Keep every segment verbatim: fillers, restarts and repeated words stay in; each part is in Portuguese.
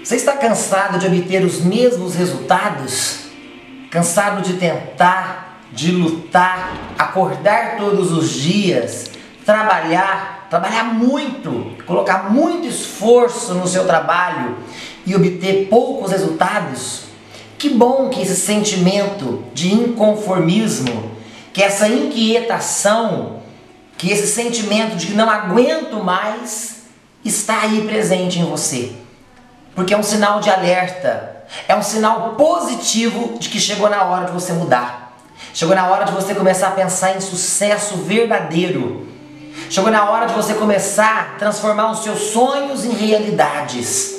Você está cansado de obter os mesmos resultados? Cansado de tentar, de lutar, acordar todos os dias, trabalhar, trabalhar muito, colocar muito esforço no seu trabalho e obter poucos resultados? Que bom que esse sentimento de inconformismo, que essa inquietação, que esse sentimento de que não aguento mais está aí presente em você. Porque é um sinal de alerta, é um sinal positivo de que chegou na hora de você mudar. Chegou na hora de você começar a pensar em sucesso verdadeiro. Chegou na hora de você começar a transformar os seus sonhos em realidades.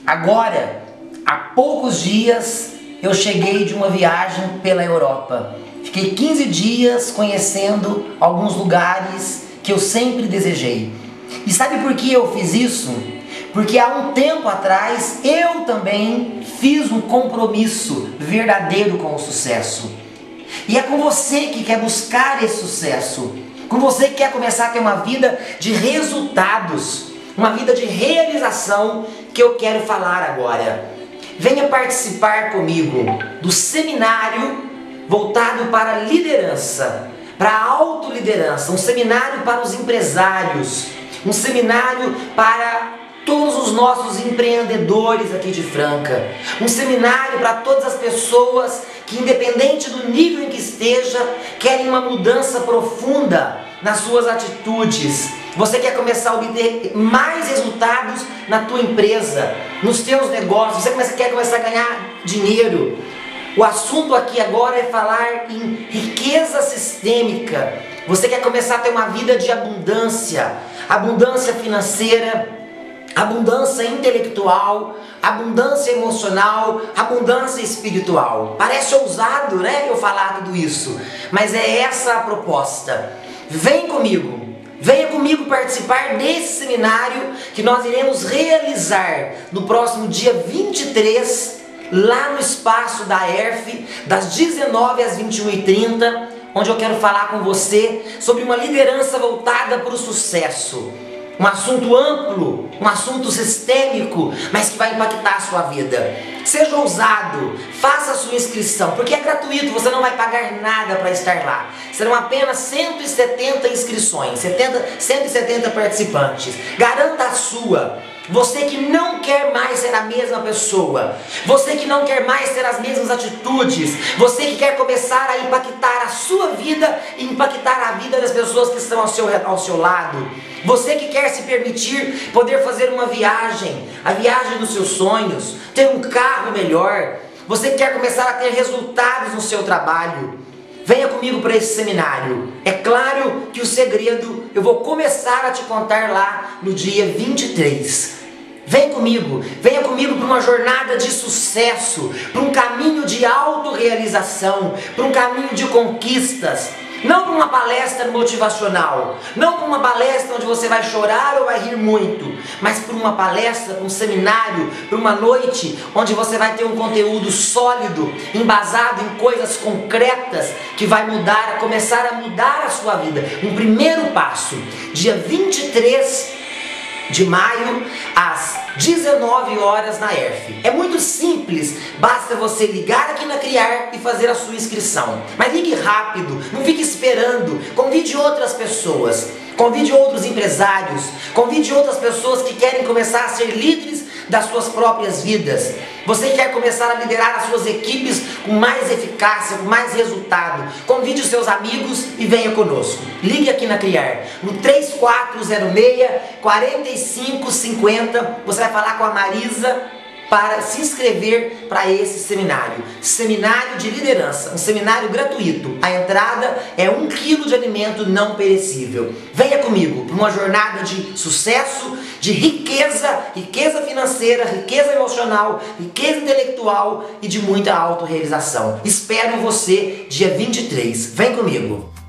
Agora, há poucos dias, eu cheguei de uma viagem pela Europa. Fiquei quinze dias conhecendo alguns lugares que eu sempre desejei. E sabe por que eu fiz isso? Porque há um tempo atrás eu também fiz um compromisso verdadeiro com o sucesso. E é com você que quer buscar esse sucesso, com você que quer começar a ter uma vida de resultados, uma vida de realização, que eu quero falar agora. Venha participar comigo do seminário voltado para a liderança, para a autoliderança, um seminário para os empresários, um seminário para todos os nossos empreendedores aqui de Franca, um seminário para todas as pessoas que, independente do nível em que esteja, querem uma mudança profunda nas suas atitudes. Você quer começar a obter mais resultados na tua empresa, nos teus negócios, você quer começar a ganhar dinheiro. O assunto aqui agora é falar em riqueza sistêmica. Você quer começar a ter uma vida de abundância, abundância financeira, abundância intelectual, abundância emocional, abundância espiritual. Parece ousado, né, eu falar tudo isso, mas é essa a proposta. Vem comigo, venha comigo participar desse seminário que nós iremos realizar no próximo dia vinte e três, lá no espaço da E R F, das dezenove às vinte e uma e trinta, onde eu quero falar com você sobre uma liderança voltada para o sucesso. Um assunto amplo, um assunto sistêmico, mas que vai impactar a sua vida. Seja ousado, faça a sua inscrição, porque é gratuito, você não vai pagar nada para estar lá. Serão apenas cento e setenta inscrições, cento e setenta participantes. Garanta a sua. Você que não quer mais ser a mesma pessoa, você que não quer mais ter as mesmas atitudes, você que quer começar a impactar a sua vida e impactar a vida das pessoas que estão ao seu, ao seu lado, você que quer se permitir poder fazer uma viagem, a viagem dos seus sonhos, ter um carro melhor, você que quer começar a ter resultados no seu trabalho, venha comigo para esse seminário. É claro que o segredo eu vou começar a te contar lá no dia vinte e três. Vem comigo, venha comigo para uma jornada de sucesso, para um caminho de autorrealização, para um caminho de conquistas. Não para uma palestra motivacional, não para uma palestra onde você vai chorar ou vai rir muito, mas para uma palestra, para um seminário, para uma noite onde você vai ter um conteúdo sólido, embasado em coisas concretas que vai mudar, começar a mudar a sua vida. Um primeiro passo, dia vinte e três de maio, às dezenove horas na E R F. É muito simples, basta você ligar aqui na Criar e fazer a sua inscrição. Mas ligue rápido, não fique esperando, convide outras pessoas, convide outros empresários, convide outras pessoas que querem começar a ser líderes das suas próprias vidas. Você quer começar a liderar as suas equipes com mais eficácia, com mais resultado. Convide os seus amigos e venha conosco. Ligue aqui na Criar, no três quatro zero seis, quatro cinco cinco zero. Você vai falar com a Marisa para se inscrever para esse seminário. Seminário de liderança, um seminário gratuito. A entrada é um quilo de alimento não perecível. Venha comigo para uma jornada de sucesso, de riqueza, riqueza financeira, riqueza emocional, riqueza intelectual e de muita autorrealização. Espero você dia vinte e três. Vem comigo!